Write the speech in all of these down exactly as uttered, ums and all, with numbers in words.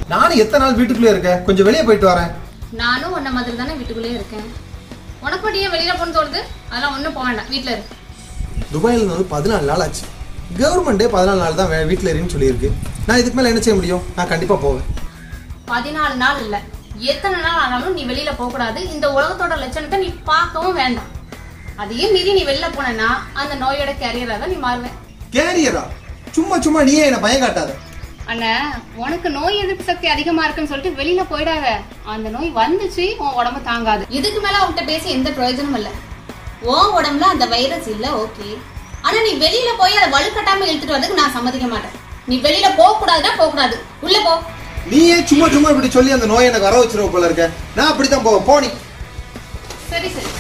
நானும் எத்தனை நாள் வீட்டுக்குள்ளே இருக்கேன், கொஞ்சம் வெளியே போயிட்டு வரேன். நானும் உன்ன மாதிரி தானே வீட்டுக்குள்ளே இருக்கேன். உனக்கு மட்டும் ஏன் வெளியில போன்னு தோணுது? அதெல்லாம் ஒன்றும் போக வேண்டாம், வீட்டில் இருக்கு. துபாயில் வந்து பதினாலு நாள் ஆச்சு. கவர்மெண்டே பதினாலு நாள் தான் வீட்டில் இருன்னு சொல்லியிருக்கு. நான் இதுக்கு மேலே என்ன செய்ய முடியும்? நான் கண்டிப்பாக போவேன். பதினாலு நாள் இல்லை, எத்தனை நாள் ஆனாலும் நீ வெளியில போக கூடாது. இந்த உலகத்தோட லட்சணத்தை நீ பார்க்கவும் வேண்டாம். அதையும் மீறி நீ வெளியில போனா அந்த நோயோட கேரியரா தான் நீ மாறுவேன். கேரியரா? சும்மா சும்மா நீயே என்ன பயம் காட்டாத. அண்ணா, உனக்கு நோய் எதிர்ப்பு சக்தி அதிகமா இருக்குன்னு சொல்லிட்டு வெளியில போயிடாத. அந்த நோய் வந்துச்சு, உன் உடம்பு தாங்காது. இதுக்கு மேல அவன்கிட்ட பேசி எந்த பிரயோஜனமும் இல்ல. உன் உடம்புல அந்த வைரஸ் இல்ல, ஓகே. ஆனா நீ வெளியில போய் அதை வலுக்கட்டாம இழுத்துட்டு வரதுக்கு நான் சம்மதிக்க மாட்டேன். நீ வெளியில போக கூடாதுன்னா போக கூடாது, உள்ள போ. நீயே சும்மா சும்மா இப்படி சொல்லி அந்த நோயை எனக்கு வர வச்சிருவ போல இருக்க. நான் அப்படித்தான் போவேன், போனி. சரி சரி.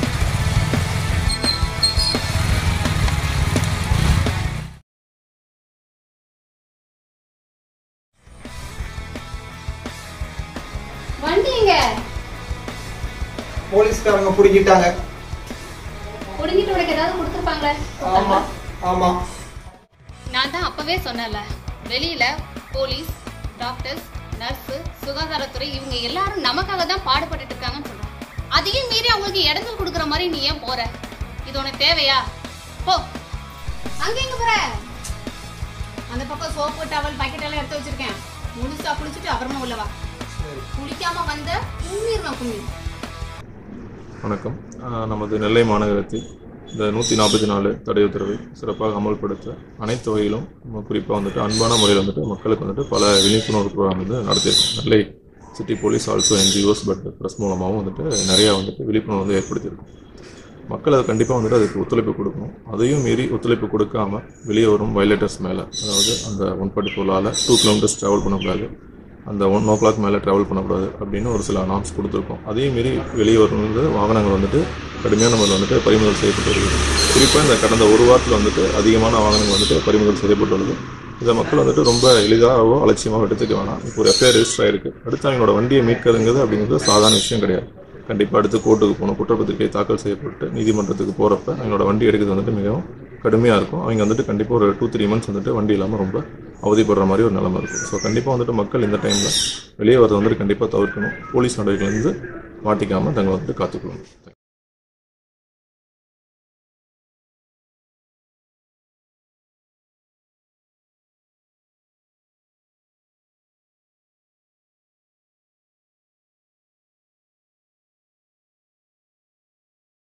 வண்டிங்க போலீஸ்காரங்க புடிக்கிட்டாங்க. புடிங்கிட்டு உனக்கு ஏதாவது கொடுத்துருப்பாங்களே? ஆமா ஆமா. நான் தான் அப்பவே சொன்னேன்ல, வெளியில போலீஸ், டாக்டர்ஸ், நர்ஸ், சுகாதாரத்துறை இவங்க எல்லாரும் நமக்காக தான் பாடுபட்டு இருக்காங்கன்னு சொல்றேன். அதையும் மீறி அவங்களுக்கு இடங்கள் கொடுக்குற மாதிரி நீ ஏன் போற? இது உனக்கு தேவையா? போ. அங்க எங்க போற? அந்த பக்கம் சோப்பு, டவல், பாக்கெட் எல்லாம் எடுத்து வச்சிருக்கேன். முழுசா குளிச்சுட்டு அப்புறமா உள்ளவா. குளிக்காம வந்த கும்மிருமா கும்மி. வணக்கம். நமது நெல்லை மாநகரத்தில் இந்த நூற்றி நாற்பத்தி நாலு தடை உத்தரவை சிறப்பாக அமல்படுத்த அனைத்து வகையிலும் குறிப்பாக வந்துட்டு அன்பான முறையில் வந்துட்டு மக்களுக்கு வந்துட்டு பல விழிப்புணர்வு ப்ரோக்ராம் வந்து நடத்தியிருக்கோம். Nellai city police also NGOs but press மூலமாகவும் வந்துட்டு நிறையா வந்துட்டு விழிப்புணர்வு வந்து ஏற்படுத்தியிருக்கோம். மக்கள் அதை கண்டிப்பாக வந்துட்டு அதுக்கு ஒத்துழைப்பு கொடுக்கணும். அதையும் மீறி ஒத்துழைப்பு கொடுக்காமல் வெளியே வரும் வயலேட்டர்ஸ் மேலே, அதாவது அந்த ஒன் ஃபார்ட்டி ஃபோரால் டூ கிலோமீட்டர்ஸ் ட்ராவல் பண்ணக்கூடாது, அந்த ஒன் ஓ கிளாக் மேலே ட்ராவல் பண்ணக்கூடாது அப்படின்னு ஒரு சில நாம்ஸ் கொடுத்துருக்கோம். அதையும் மீறி வெளியே வரும்போது வாகனங்கள் வந்துட்டு கடுமையான முறையில் வந்துட்டு பறிமுதல் செய்யப்பட்டு வருகிறது. குறிப்பாக இந்த கடந்த ஒரு வாரத்தில் வந்துட்டு அதிகமான வாகனங்கள் வந்துட்டு பறிமுதல் செய்யப்பட்டுள்ளது. இதை மக்கள் வந்துட்டு ரொம்ப எளிதாகவோ அலட்சியமாக எடுத்துக்க வேணாம். இப்போ ஒரு எஃப்ஐஆர் ரெஜிஸ்டர் ஆயிருக்கு, அடுத்து அவங்களோட வண்டியை மீட்கிறதுங்கிறது அப்படிங்கிறது சாதாரண விஷயம் கிடையாது. கண்டிப்பாக அடுத்து கோர்ட்டுக்கு போகணும், குற்றப்பத்திரிகை தாக்கல் செய்யப்பட்டு நீதிமன்றத்துக்கு போகிறப்ப அவங்களோட வண்டி எடுக்கிறது வந்துட்டு மிகவும் கடுமையாக இருக்கும். அவங்க வந்துட்டு கண்டிப்பாக ஒரு டூ த்ரீ மந்த்ஸ் வந்துட்டு வண்டி இல்லாமல் ரொம்ப அவதிப்படுற மாதிரி ஒரு நிலைமை இருக்குது. ஸோ கண்டிப்பாக வந்துட்டு மக்கள் இந்த டைமில் வெளியே வரது வந்துட்டு கண்டிப்பாக தவிர்க்கணும். போலீஸ் நடவடிக்கையிலேருந்து மாட்டிக்காமல் தங்களை வந்துட்டு காத்துக்கணும்.